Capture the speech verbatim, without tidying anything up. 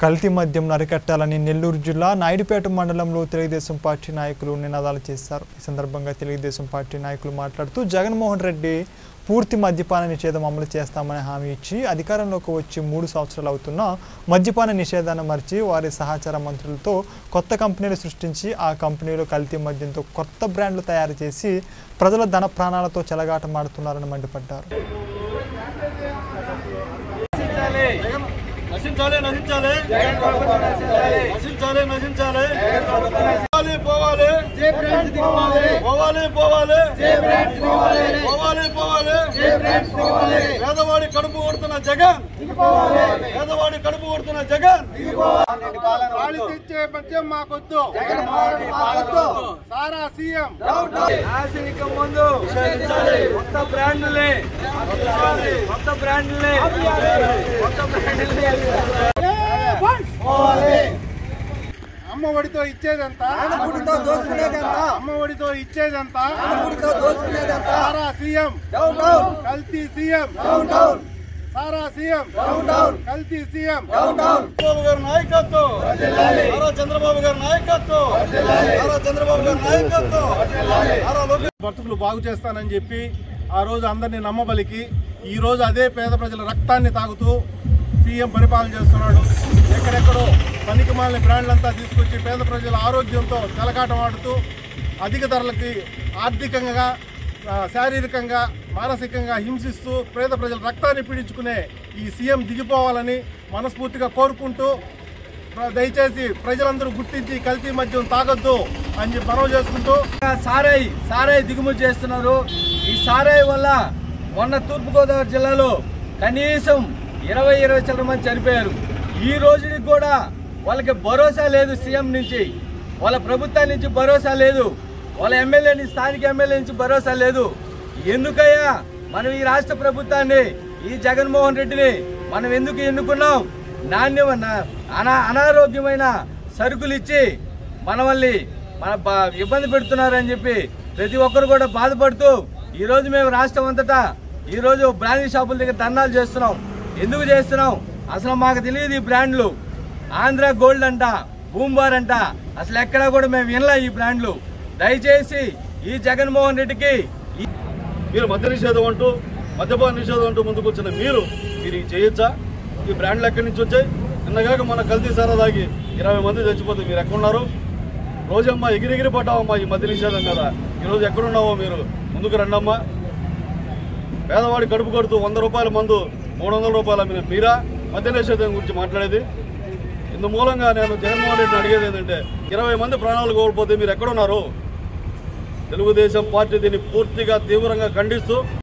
కల్తీ మద్యం అరికట్టాలని నెల్లూరు జిల్లా నాయుడుపేట మండలంలో తెలుగుదేశం పార్టీ నాయకులు నినాదాలు చేశారు। ఈ సందర్భంగా తెలుగుదేశం పార్టీ నాయకులు మాట్లాడుతూ జగన్మోహన్ రెడ్డి పూర్తి మద్యపాన నిషేధం అమలు చేస్తామని హామీ ఇచ్చి అధికారంలోకి వచ్చి మూడు సంవత్సరాలు అవుతున్నా మద్యపాన నిషేధాన్ని మర్చి వారి సహచార మంత్రులతో కొత్త కంపెనీలు సృష్టించి ఆ కంపెనీలు కల్తీ మద్యంతో కొత్త బ్రాండ్లు తయారు చేసి ప్రజల ధన ప్రాణాలతో చెలగాటమాడుతున్నారని మండిపడ్డారు। నశించాలి నశించాలి జగన్ ప్రభుత్వం నశించాలి నశించాలి నశించాలి జగన్ ప్రభుత్వం పోవాలి జై బ్రాండ్స్ దిగవాలి పోవాలి పోవాలి జై బ్రాండ్స్ దిగవాలి పోవాలి పోవాలి జై బ్రాండ్స్ దిగవాలి పేదవాడి కడుపు కొడుతున్న జగన్ దిగిపోవాలి పేదవాడి కడుపు కొడుతున్న జగన్ దిగిపోవాలి పాలి తెచ్చే మద్యం మాకొద్దు జగన్ మారని పాలొద్దు సారా సీఎం డౌన్ ఆశనిక ముందు నశించాలి కొత్త బ్రాండ్లే కొత్త బ్రాండ్లే కొత్త బ్రాండ్లే అమ్మ ఒడితో ఇచ్చేదంతా అమ్మ ఒడితో ఇచ్చేదంతా సారా సీఎం కల్తీ సీఎం సారా సీఎం కల్తీ సీఎం చంద్రబాబు గారి నాయకత్వం చంద్రబాబు గారి నాయకత్వం చంద్రబాబు గారి నాయకత్వం బతుకులు బాగు చేస్తానని చెప్పి ఆ రోజు అందరినీ నమ్మబలికి ఈ రోజు అదే పేద ప్రజల రక్తాన్ని తాగుతూ సీఎం పరిపాలన చేస్తున్నాడు। ఎక్కడెక్కడో పనికిమాలిన బ్రాండ్లంతా తీసుకొచ్చి పేద ప్రజల ఆరోగ్యంతో చెలకాటమాడుతూ అధిక ధరలకి ఆర్థికంగా శారీరకంగా మానసికంగా హింసిస్తూ పేద ప్రజల రక్తాన్ని పీడించుకునే ఈ సీఎం దిగిపోవాలని మనస్ఫూర్తిగా కోరుకుంటూ దయచేసి ప్రజలందరూ గుర్తించి కల్తీ మద్యం తాగొద్దు అని చెప్పి మనవి చేసుకుంటూ సారాయి సారాయి దిగుమతి చేస్తున్నారు। ఈ సారాయి వల్ల మొన్న తూర్పుగోదావరి జిల్లాలో కనీసం ఇరవై ఇరవై చిల్లర మంది చనిపోయారు। ఈ రోజుకి కూడా వాళ్ళకి భరోసా లేదు, సీఎం నుంచి వాళ్ళ ప్రభుత్వం నుంచి భరోసా లేదు, వాళ్ళ ఎమ్మెల్యే నుంచి స్థానిక ఎమ్మెల్యే నుంచి భరోసా లేదు। ఎందుకయ్యా మనం ఈ రాష్ట్ర ప్రభుత్వాన్ని ఈ జగన్మోహన్ రెడ్డిని మనం ఎందుకు ఎన్నుకున్నాం? నాణ్యమైన అనా అనారోగ్యమైన సరుకులు ఇచ్చి మనల్ని మన ఇబ్బంది పెడుతున్నారని చెప్పి ప్రతి ఒక్కరు కూడా బాధపడుతూ ఈరోజు మేము రాష్ట్రం అంతటా ఈరోజు బ్రాండీ షాపుల దగ్గర ధర్నాలు చేస్తున్నాం। ఎందుకు చేస్తున్నాం? అసలు మాకు తెలియదు ఈ బ్రాండ్లు ఆంధ్ర గోల్డ్ అంట, బూంబార్ అంట, అసలు ఎక్కడా కూడా మేము వినలే ఈ బ్రాండ్లు। దయచేసి ఈ జగన్మోహన్ రెడ్డికి మీరు మద్య నిషేధం అంటూ మద్యపాన నిషేధం అంటూ ముందుకు వచ్చిన మీరు మీరు చేయొచ్చా? ఈ బ్రాండ్లు ఎక్కడి నుంచి వచ్చాయి? నిన్నగాక మన కల్తీ సారా తాగి ఇరవై మంది చచ్చిపోతే మీరు ఎక్కడున్నారు? రోజమ్మా ఎగిరిగిరి పడ్డావమ్మా ఈ మద్య నిషేధం కదా, ఈరోజు ఎక్కడున్నావో మీరు ముందుకు రండమ్మా। పేదవాడి కడుపు కొడుతూ వంద రూపాయల మందు మూడు వందల రూపాయల మీద మీరా మద్య నిషేధం గురించి మాట్లాడేది? ఇందు మూలంగా నేను జగన్మోహన్ రెడ్డిని అడిగేది ఏంటంటే ఇరవై మంది ప్రాణాలు కోల్పోతే మీరు ఎక్కడున్నారు? తెలుగుదేశం పార్టీ దీన్ని పూర్తిగా తీవ్రంగా ఖండిస్తూ